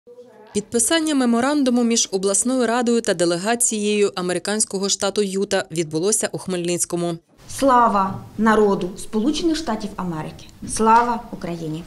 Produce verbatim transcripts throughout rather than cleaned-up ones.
Підписання меморандуму між обласною радою та делегацією американського штату Юта відбулося у Хмельницькому. Слава народу Сполучених Штатів Америки! Слава Україні!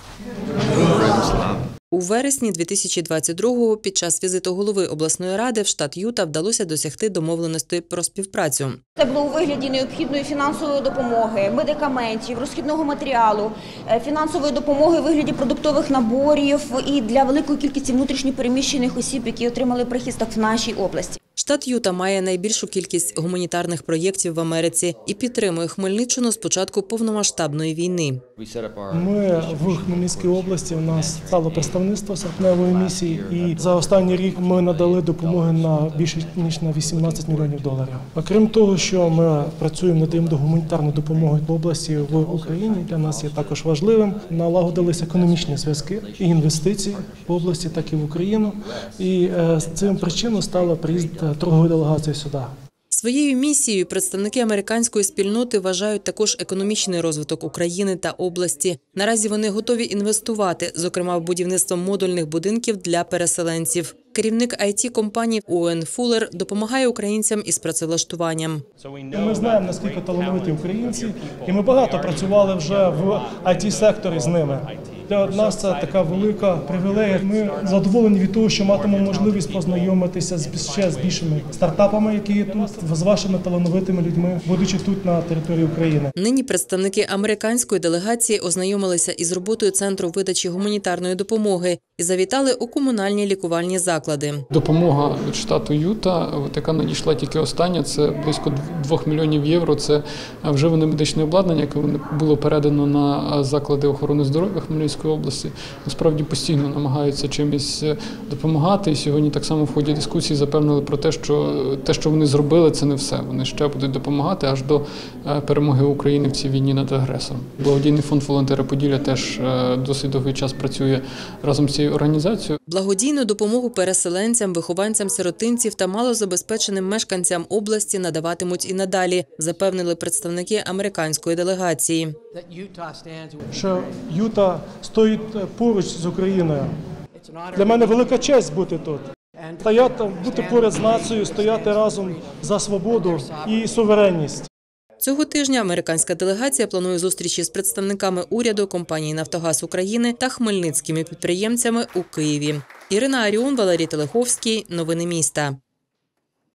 У вересні дві тисячі двадцять другого під час візиту голови обласної ради в штат Юта вдалося досягти домовленості про співпрацю. Це було у вигляді необхідної фінансової допомоги, медикаментів, розхідного матеріалу, фінансової допомоги у вигляді продуктових наборів і для великої кількості внутрішньопереміщених осіб, які отримали прихисток в нашій області. Штат Юта має найбільшу кількість гуманітарних проєктів в Америці і підтримує Хмельниччину з початку повномасштабної війни. Ми в Хмельницькій області, у нас стало представництво серпневої місії, і за останній рік ми надали допомоги на більше ніж на вісімнадцять мільйонів доларів. Окрім того, що ми працюємо, надаємо гуманітарну допомогу в області в Україні, для нас є також важливим. Налагодились економічні зв'язки і інвестиції в області, так і в Україну. І з цим причиною стало приїзд торгової делегації сюди. Своєю місією представники американської спільноти вважають також економічний розвиток України та області. Наразі вони готові інвестувати, зокрема в будівництво модульних будинків для переселенців. Керівник ай ті-компанії Оуен Фуллер допомагає українцям із працевлаштуванням. Ми знаємо, наскільки талановиті українці, і ми багато працювали вже в ай ті-секторі з ними. Для нас це така велика привілегія. Ми задоволені від того, що матимемо можливість познайомитися з ще з більшими стартапами, які є тут, з вашими талановитими людьми, будучи тут на території України. Нині представники американської делегації ознайомилися із роботою Центру видачі гуманітарної допомоги і завітали у комунальні лікувальні заклади. Допомога від штату Юта, яка надійшла тільки остання, це близько двох мільйонів євро. Це вживане медичне обладнання, яке було передано на заклади охорони здоров'я Хмельницької області. Насправді постійно намагаються чимось допомагати. І сьогодні так само в ході дискусії запевнили про те, що те, що вони зробили, це не все. Вони ще будуть допомагати аж до перемоги України в цій війні над агресором. Благодійний фонд «Волонтери Поділля» теж досить довгий час працює разом з цією організацією. Благодійну допомогу переселенцям, вихованцям сиротинців та малозабезпеченим мешканцям області надаватимуть і надалі, запевнили представники американської делегації. Що Юта стоїть поруч з Україною. Для мене велика честь бути тут. Стояти, бути поряд з нацією, стояти разом за свободу і суверенність. Цього тижня американська делегація планує зустрічі з представниками уряду, компанії «Нафтогаз України» та хмельницькими підприємцями у Києві. Ірина Аріон, Валерій Телеховський. Новини міста.